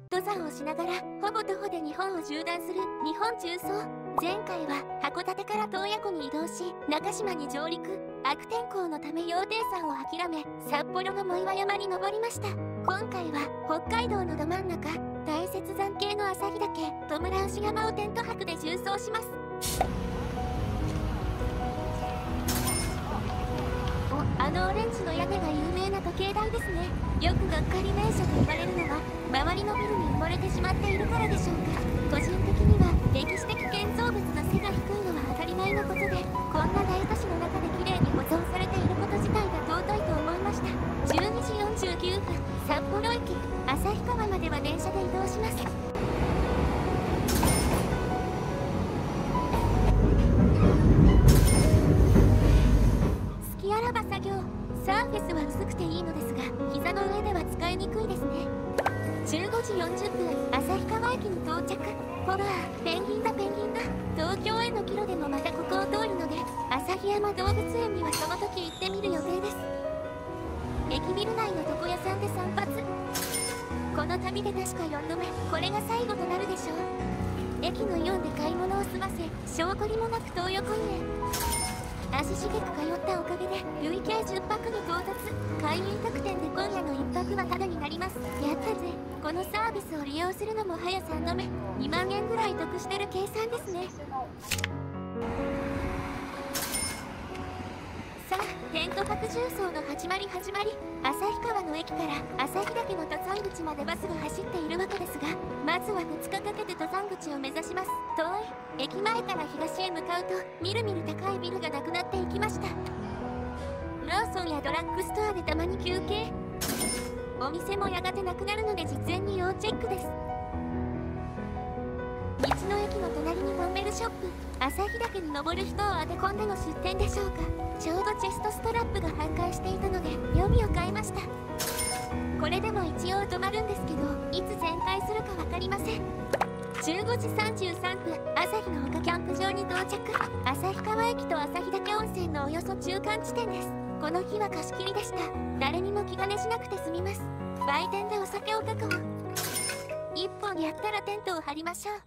登山をしながらほぼ徒歩で日本を縦断する日本縦走。前回は函館から洞爺湖に移動し、中島に上陸。悪天候のため羊蹄山を諦め、札幌の藻岩山に登りました。今回は北海道のど真ん中、大雪山系の旭岳トムラウシ山をテント泊で縦走します。あのオレンジの屋根が有名な時計台ですね。よくがっかり名所と言われるのは、周りのビルに埋もれてしまっているからでしょうか。個人的には歴史的建造物の背が低いのは当たり前のことで、こんな大都市の中で綺麗に保存されていること自体が尊いと思いました。12時49分、札幌駅旭川までは電車で移動します。作業サーフェスは薄くていいのですが、膝の上では使いにくいですね。15時40分、旭川駅に到着。ほらペンギンだペンギンだ。東京への帰路でもまたここを通るので、旭山動物園にはその時行ってみる予定です。駅ビル内の床屋さんで散髪。この旅で確か4度目、これが最後となるでしょう。駅のイオンで買い物を済ませ、証拠りもなく東横インへ。足しげく通ったおかげで累計10泊に到達。会員特典で今夜の1泊はタダになります。やったぜ。このサービスを利用するのも早3度目。2万円ぐらい得してる計算ですね。さあテント泊縦走の始まり。旭川の駅から旭岳の登山口までバスが走っているわけですが、まずは2日かけて登山口を目指します。遠い。駅前から東へ向かうとみるみる高いビルがなくなっていきました。ローソンやドラッグストアでたまに休憩。お店もやがてなくなるので事前に要チェックです。道の駅の隣にトンネルショップ。旭岳に登る人を当て込んでの出店でしょうか。ちょうどチェストストラップが半壊していたので予備を買いました。これでも一応止まるんですけど、いつ全開するか分かりません。15時33分、朝日の丘キャンプ場に到着。旭川駅と旭岳温泉のおよそ中間地点です。この日は貸し切りでした。誰にも気兼ねしなくて済みます。売店でお酒を確保。1本やったらテントを張りましょう。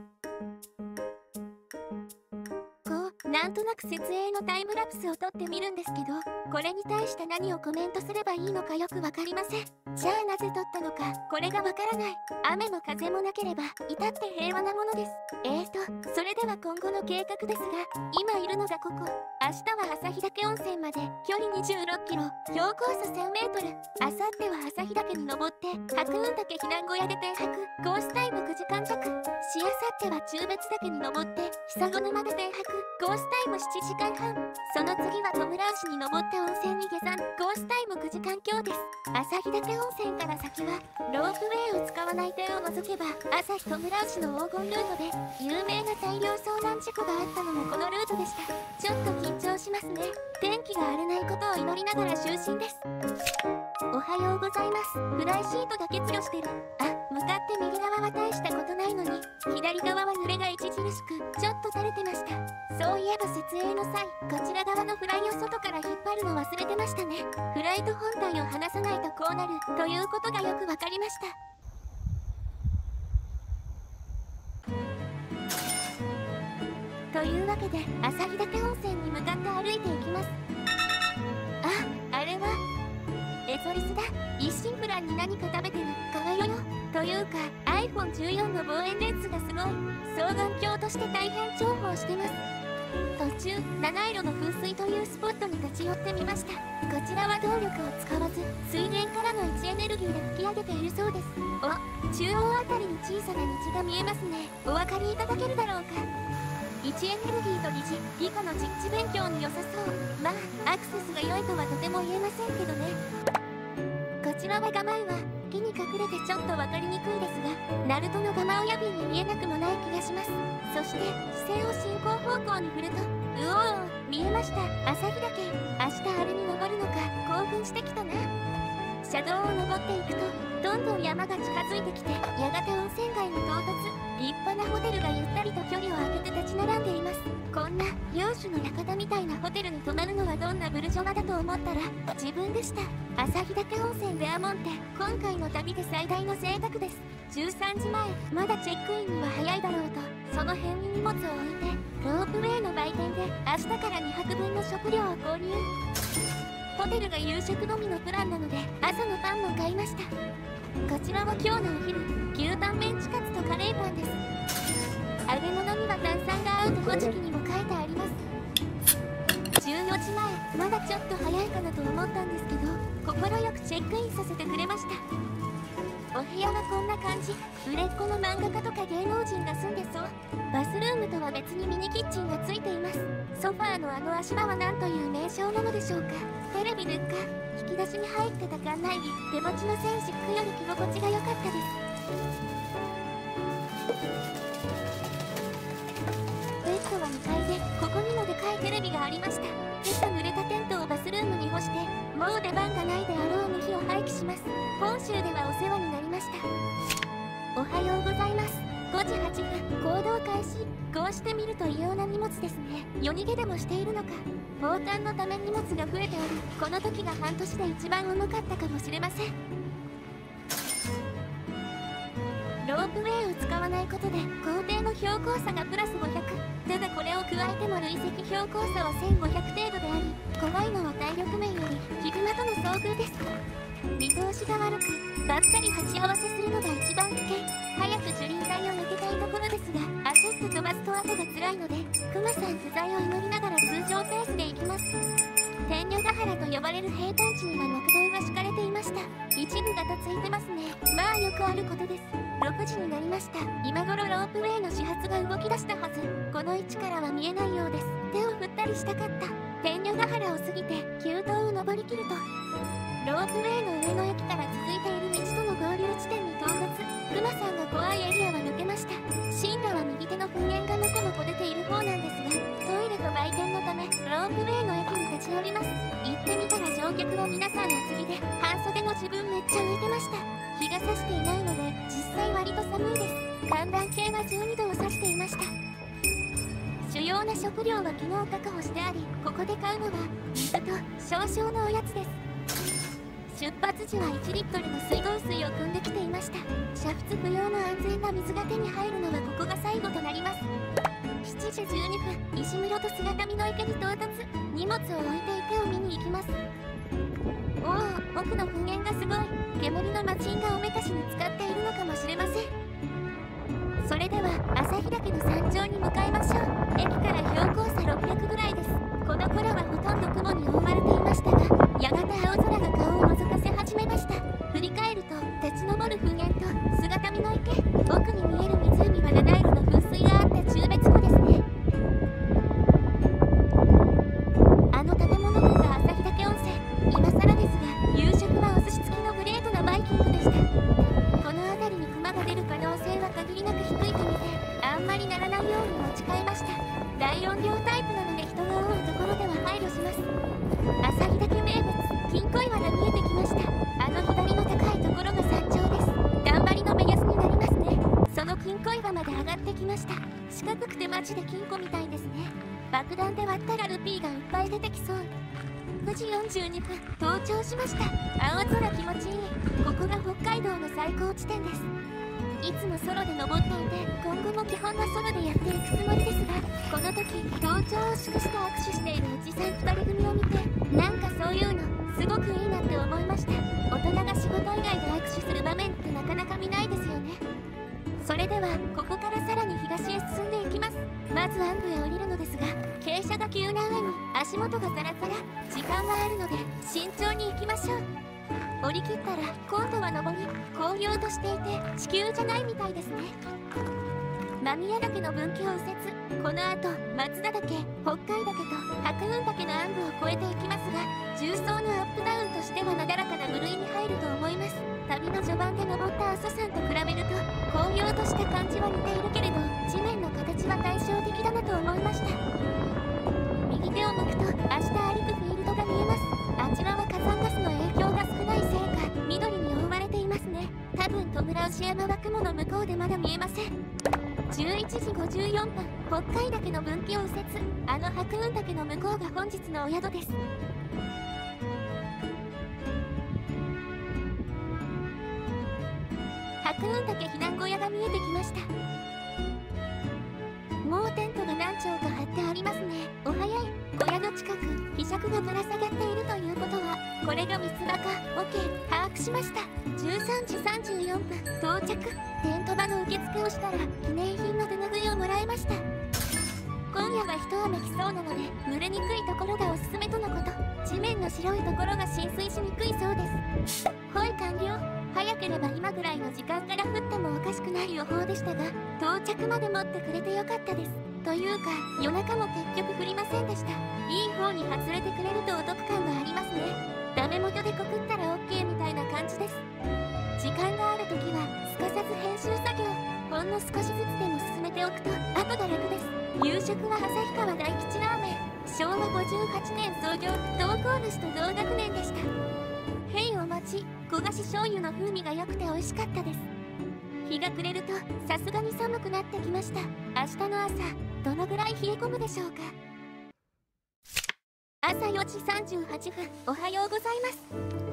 なんとなく設営のタイムラプスを撮ってみるんですけど、これに対して何をコメントすればいいのかよくわかりません。じゃあなぜ撮ったのか、これがわからない。雨も風もなければ至って平和なものです。それでは今後の計画ですが、今いるのがここ。明日は旭岳温泉まで距離26キロ、標高差1000メートル。明後日は旭岳に登って白雲岳避難小屋で停泊。コースタイム9時間弱。しあさっては中別岳に登って久子沼で停泊。コースタイム7時間半。その次はトムラウシに登って温泉に下山。コースタイム9時間強です。旭岳温泉から先はロープウェイを使わない点を除けば、旭トムラウシの黄金ルートで有名な大量遭難事故があったのもこのルートでした。ちょっと緊張しますね。天気が荒れないことを祈りながら就寝です。おはようございます。フライシートだけ強してる。向かって右側は大したことないのに、左側は濡れが著しくちょっと垂れてました。そういえば設営の際、こちら側のフライを外から引っ張るの忘れてましたね。フライと本体を離さないとこうなるということがよくわかりました。というわけで旭岳温泉に向かって歩いていきます。あれはエゾリスだ。一心不乱に何か食べてる。かわよよ。というか iPhone14 の望遠レンズがすごい。双眼鏡として大変重宝してます。途中七色の噴水というスポットに立ち寄ってみました。こちらは動力を使わず水源からの位置エネルギーで吹き上げているそうです。中央あたりに小さな道が見えますね。お分かりいただけるだろうか。位置エネルギーと理科の実地勉強に良さそう。まあアクセスが良いとはとても言えませんけどね。こちらはガマウは木に隠れてちょっと分かりにくいですが、ナルトのガマオヤビンに見えなくもない気がします。そして視線を進行方向に振ると、見えました。旭岳。明日あれに登るのか興奮してきたな。車道を登っていくとどんどん山が近づいてきて、やがて温泉街に到達。立派なホテルがゆったりと距離を空けて立ち並んでいます。こんな領主の館みたいなホテルに泊まるのはどんなブルジョワだと思ったら自分でした。旭岳温泉レアモンテ、今回の旅で最大の贅沢です。 13時前、まだチェックインには早いだろうと、その辺に荷物を置いて、ロープウェイの売店で明日から2泊分の食料を購入。ホテルが夕食のみのプランなので、朝のパンも買いました。こちらは今日のお昼、牛タンメンチカツとカレーパンです。揚げ物には炭酸が合うとホチキにも書いてあります。14時前、まだちょっと早いかなと思ったんですけど、快くチェックインさせてくれました。お部屋はこんな感じ。売れっ子の漫画家とか芸能人が住んでそう。バスルームとは別にミニキッチンがついています。ソファーのあの足場は何という名称なのでしょうか。テレビですか。引き出しに入ってた館内着、手持ちの戦士服より着心地が良かったです。ベッドは2階で、ここにもでかいテレビがありました。今朝濡れたテントをバスルームに干して、もう出番がないであろうに火を廃棄します。本州ではお世話になりました。おはようございます。5時8分、行動開始。こうしてみると異様な荷物ですね。夜逃げでもしているのか。防寒のため荷物が増えており、この時が半年で一番重かったかもしれません。ロープウェイを使わないことで校庭の標高差がプラス500。ただこれを加えても累積標高差は1500程度であり、怖いのは体力面よりヒグマとの遭遇です。見通しが悪く、ばったり鉢合わせするのが一番危険。早く樹林帯を抜けたいところですが、焦って飛ばすと後が辛いので、クマさん不在を祈りながら通常ペースで行きます。天女ヶ原と呼ばれる平坦地には木道が敷かれていました。一部がとついてますね。まあよくあることです。6時になりました。今頃ロープウェイの始発が動き出したはず。この位置からは見えないようです。手を振ったりしたかった。天女ヶ原を過ぎて急登を登りきると、ロープウェイの上の駅から続いている道との合流地点に到達。クマさんが怖いエリアは抜けました。進路は右手の噴煙がのこのこ出ている方なんですが、トイレと売店のためロープウェイの駅に立ち寄ります。行ってみたら乗客は皆さん厚着で、半袖の自分めっちゃ浮いてました。日が差していないので実際割と寒いです。寒暖計は12度を指していました。主要な食料は昨日確保してあり、ここで買うのは水と少々のおやつです。出発時は1リットルの水道水を汲んできていました。煮沸不要の安全な水が手に入るのはここが最後となります。7時12分、石室と姿見の池に到達。荷物を置いて池を見に行きます。おお、奥の噴煙がすごい。煙のマチンがおめかしに使っているのかもしれません。それでは朝日岳の山頂に向かいましょう。駅から標高差600ぐらいです。この頃はほとんど雲に覆われていましたが、やがて青空が顔を覗かせ始めました。振り返ると立ち上る噴煙と姿見の池、奥に見える湖は七色の噴水があった中別湖ですね。あの建物群が朝日岳温泉。今更ですが、夕食はお寿司付きのグレートなバイキングでした。この辺りに熊が出る可能性は限りなく低いと見て、あんまりならないように持ち替えました。大音量タイプなので人が多いところでは配慮します。朝日岳名物、金小岩が見えてきました。あの左の高いところが山頂です。頑張りの目安になりますね。その金小岩まで上がってきました。四角くてマジで金庫みたいですね。爆弾で割ったらルピーがいっぱい出てきそう。9時42分、登頂しました。青空気持ちいい。ここが北海道の最高地点です。いつもソロで登っていて、今後も基本はソロでやっていくつもりですが、この時登頂を祝して握手しているおじさん2人組を見て、なんかそういうのすごくいいなって思いました。大人が仕事以外で握手する場面ってなかなか見ないですよね。それではここからさらに東へ進んでいきます。まず暗部へ降りるのですが、傾斜が急な上に足元がザラザラ、時間があるので慎重に行きましょう。降り切ったら今度は登り、紅葉としていて地球じゃないみたいですね。間宮岳の分岐を右折。この後松田岳、北海岳と白雲岳の暗部を越えていきますが、重曹のアップダウンとしてはなだらかな部類に入ると思います。旅の序盤で登った阿蘇山と比べると紅葉とした感じは似ているけれど、地面の形は対照的だなと思いました。右手を向くと明日歩くフィールドが見えます。あちらは火山ガスの影響が少ないせいか緑に覆われていますね。多分トムラウシ山は雲の向こうでまだ見えません。11時54分、北海岳の分岐を右折。あの白雲岳の向こうが本日のお宿です。 白雲岳避難小屋が見えてきました。もうテントが何丁か張ってありますね。お早い。小屋の近くひしゃくがぶら下がっているということは、これが三つ葉か。 OK、 把握しました。13時34分到着。テント場の受付をしたら記念品の手ぬぐいをもらいました。今夜は一雨来そうなので濡れにくいところがおすすめとのこと。地面の白いところが浸水しにくいそうです。ほい完了。早ければ今ぐらいの時間から降ってもおかしくない予報でしたが、到着まで持ってくれてよかったです。というか夜中も結局降りませんでした。いい方に外れてくれるとお得感がありますね。ダメ元で告ったら OK みたいな感じです。時間がある時はすかさず編集作業ほんの少しずつでも進めておくと後が楽です。夕食は旭川大吉ラーメン。昭和58年創業、同校主と同学年でした。へいお待ち。焦がし醤油の風味が良くて美味しかったです。日が暮れるとさすがに寒くなってきました。明日の朝どのぐらい冷え込むでしょうか。朝4時38分。おはようございます。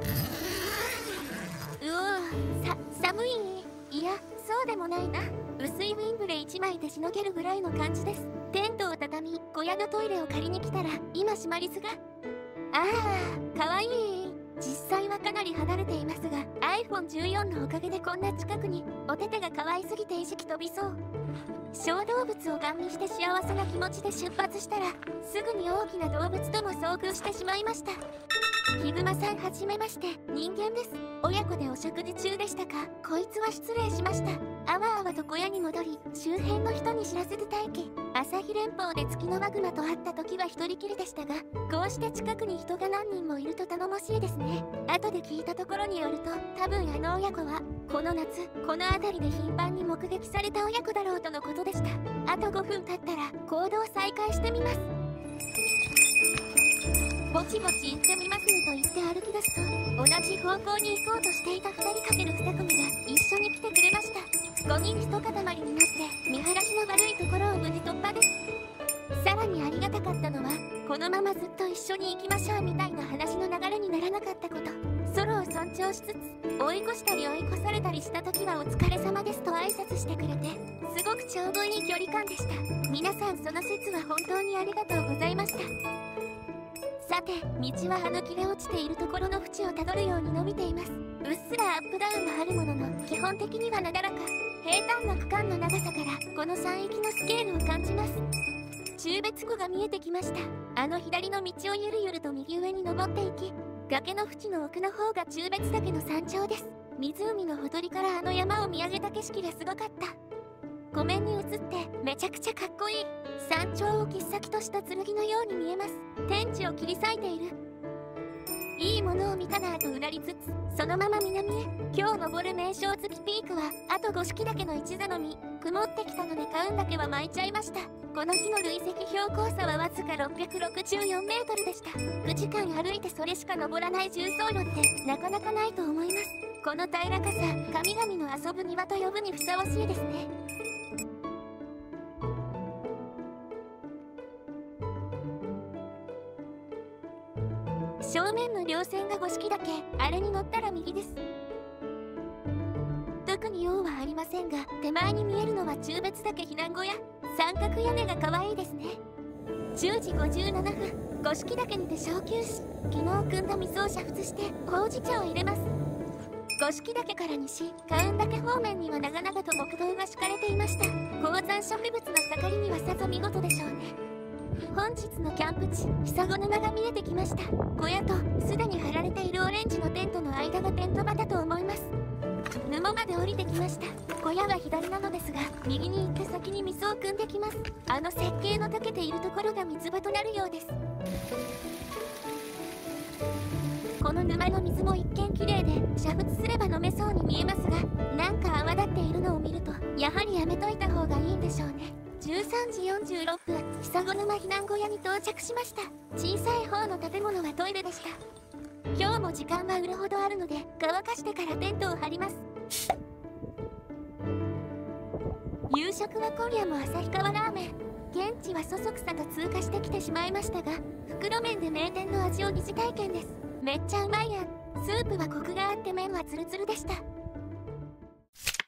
寒い。いやそうでもないな。薄いウィンブレ1枚でしのげるぐらいの感じです。テントを畳み小屋のトイレを借りに来たら今シマリスがかわいい。実際はかなり離れていますが iPhone14 のおかげでこんな近くに。お手手が可愛すぎて意識飛びそう。小動物をガン見して幸せな気持ちで出発したらすぐに大きな動物とも遭遇してしまいました。ヒグマさんはじめまして。人間です。親子でお食事中でしたか。こいつは失礼しました。あわあわと小屋に戻り周辺の人に知らせて待機。朝日連峰で月のマグマと会った時は一人きりでしたが、こうして近くに人が何人もいると頼もしいですね。後で聞いたところによると多分あの親子はこの夏この辺りで頻繁に目撃された親子だろうとのことでした。あと5分経ったら行動再開してみます。ぼちぼち行ってみますねと言って歩き出すと同じ方向に行こうとしていた2人 ×2 組が一緒に来てくれました。5人一塊になって見晴らしの悪いところを無事突破です。さらにありがたかったのはこのままずっと一緒に行きましょうみたいな話の流れにならなかったこと。ソロを尊重しつつ追い越したり追い越されたりした時はお疲れ様ですと挨拶してくれてすごくちょうどいい距離感でした。皆さんその説は本当にありがとうございました。さて道は切れ落ちているところの淵をたどるように伸びています。うっすらアップダウンがあるものの基本的にはなだらか。平坦な区間の長さからこの山域のスケールを感じます。中別湖が見えてきました。左の道をゆるゆると右上に登っていき崖の淵の奥の方が中別岳の山頂です。湖のほとりから山を見上げた景色がすごかった。湖面に映ってめちゃくちゃかっこいい。山頂を切っ先とした剣のように見えます。天地を切り裂いている。いいものを見たなぁとうなりつつそのまま南へ。今日登る名勝月ピークはあと五色岳の一座のみ。曇ってきたのでカウン岳は巻いちゃいました。この日の累積標高差はわずか664メートルでした。9時間歩いてそれしか登らない重走路ってなかなかないと思います。この平らかさ神々の遊ぶ庭と呼ぶにふさわしいですね。正面の稜線が五色岳。あれに乗ったら右です。特に用はありませんが手前に見えるのは中別岳避難小屋。三角屋根が可愛いですね。10時57分五色岳にて小休止。昨日汲んだ水を煮沸してほうじ茶を入れます。五色岳から西カウン岳方面には長々と木道が敷かれていました。高山植物の盛りにはさぞ見事でしょうね。本日のキャンプ地久子沼が見えてきました。小屋とすでに張られているオレンジのテントの間がテント場だと思います。沼まで降りてきました。小屋は左なのですが右に行って先に水を汲んできます。設計の溶けているところが水場となるようです。この沼の水も一見綺麗で煮沸すれば飲めそうに見えますがなんか泡立っているのを見るとやはりやめといた方がいいんでしょうね。13時46分久子沼避難小屋に到着しました。小さい方の建物はトイレでした。今日も時間は売るほどあるので乾かしてからテントを張ります。夕食は今夜も旭川ラーメン。現地はそそくさと通過してきてしまいましたが袋麺で名店の味を疑似体験です。めっちゃうまいやん。スープはコクがあって麺はツルツルでした。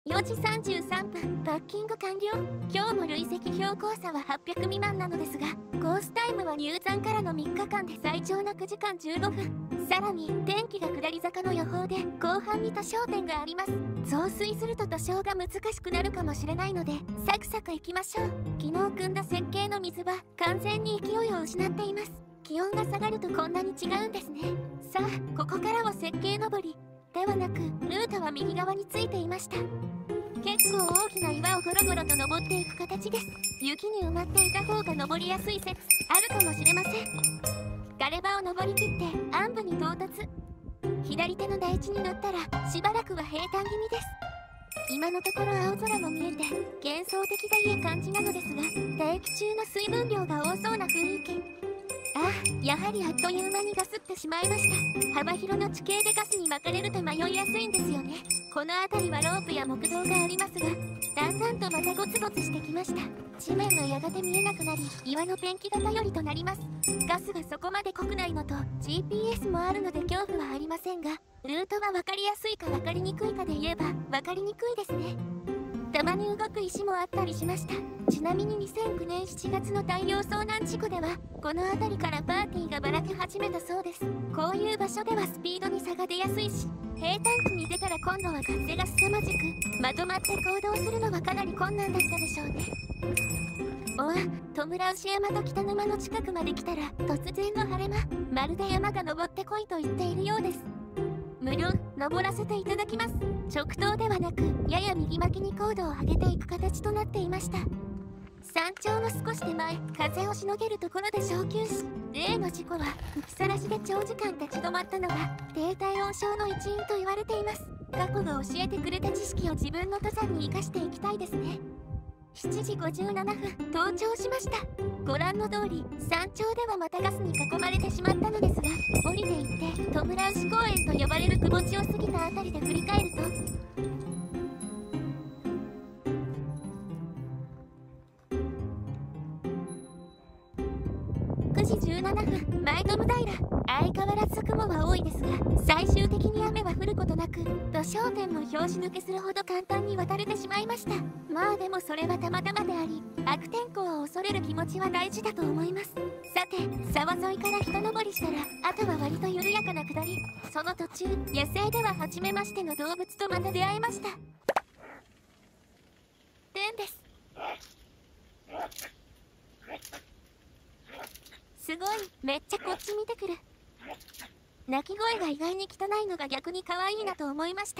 4時33分、パッキング完了。今日も累積標高差は800未満なのですが、コースタイムは入山からの3日間で最長の9時間15分。さらに天気が下り坂の予報で後半に多焦点があります。増水すると多少が難しくなるかもしれないので、サクサクいきましょう。昨日汲んだ設計の水は完全に勢いを失っています。気温が下がるとこんなに違うんですね。さあ、ここからは設計登りではなく、ルートは右側についていました。結構大きな岩をゴロゴロと登っていく形です。雪に埋まっていた方が登りやすい説あるかもしれません。ガレ場を登りきって暗部に到達。左手の台地に乗ったらしばらくは平坦気味です。今のところ青空も見えて幻想的でいい感じなのですが、大気中の水分量が多そうな雰囲気。やはりあっという間にガスってしまいました。幅広の地形でガスに巻かれると迷いやすいんですよね。この辺りはロープや木道がありますが、だんだんとまたゴツゴツしてきました。地面がやがて見えなくなり、岩のペンキが頼りとなります。ガスがそこまで濃くないのと GPS もあるので恐怖はありませんが、ルートは分かりやすいか分かりにくいかで言えば分かりにくいですね。たまに動く石もあったりしました。ちなみに2009年7月の太陽遭難事故ではこの辺りからパーティーがばらけ始めたそうです。こういう場所ではスピードに差が出やすいし、平坦地に出たら今度は風が凄まじく、まとまって行動するのはかなり困難だったでしょうね。戸村牛山と北沼の近くまで来たら突然の晴れ間、まるで山が登ってこいと言っているようです。無料登らせていただきます。直投ではなくやや右巻きに高度を上げていく形となっていました。山頂の少し手前、風をしのげるところで小休止。例の事故は吹きさらしで長時間立ち止まったのが低体温症の一因と言われています。過去が教えてくれた知識を自分の登山に生かしていきたいですね。7時57分、登頂しました。ご覧の通り山頂ではまたガスに囲まれてしまったのですが、降りていって戸村牛公園と呼ばれる窪地を過ぎたあたりで振り返ると、9時17分、前友平。相変わらず雲は多いですが、最終的に雨は降ることなく、土商店も拍子抜けするほど簡単に渡れてしまいました。まあでもそれはたまたまであり、悪天候を恐れる気持ちは大事だと思います。さて、沢沿いから一登りしたら、あとは割と緩やかな下り。その途中、野生では初めましての動物とまた出会えました。テンです。すごい、めっちゃこっち見てくる。鳴き声が意外に汚いのが逆に可愛いなと思いました。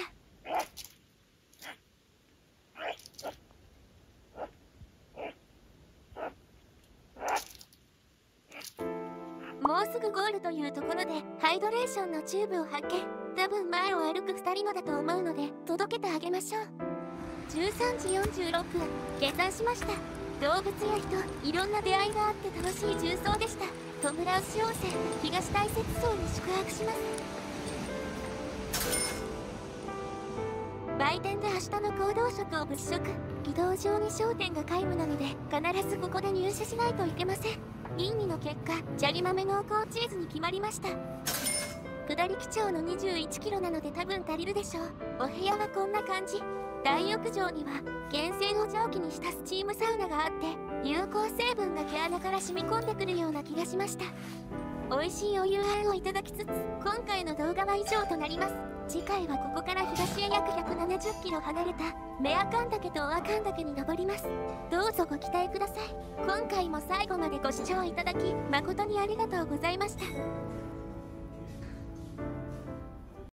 もうすぐゴールというところでハイドレーションのチューブを発見。多分前を歩く2人のだと思うので届けてあげましょう。13時46分、下山しました。動物や人、いろんな出会いがあって楽しい縦走でした。戸村牛温泉東大雪荘に宿泊します。売店で明日の行動食を物色。軌道上に商店が皆無なので必ずここで入社しないといけません。吟味の結果、ジャリ豆濃厚チーズに決まりました。下り基調の21キロなので多分足りるでしょう。お部屋はこんな感じ。大浴場には源泉を蒸気にしたスチームサウナがあって、有効成分が毛穴から染み込んでくるような気がしました。美味しいお夕飯をいただきつつ、今回の動画は以上となります。次回はここから東へ約170キロ離れた目阿寒岳と尾阿寒岳に登ります。どうぞご期待ください。今回も最後までご視聴いただき誠にありがとうございました。